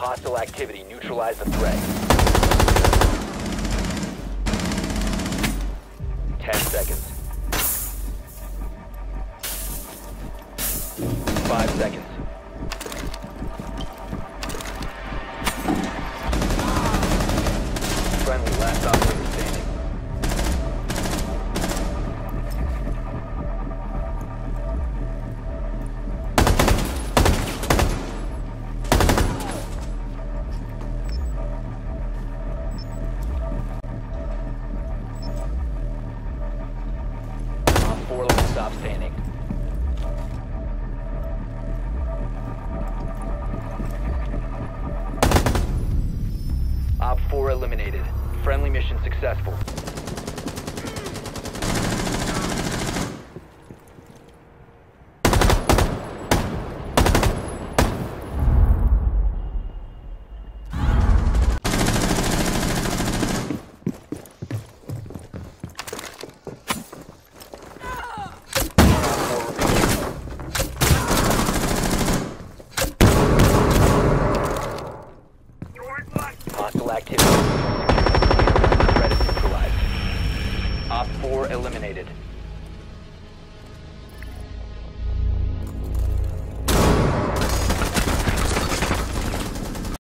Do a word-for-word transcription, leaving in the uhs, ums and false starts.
Hostile activity. Neutralize the threat. Ten seconds. Five seconds. Friendly, last operator standing. Op four last stop standing. Op four eliminated. Friendly mission successful.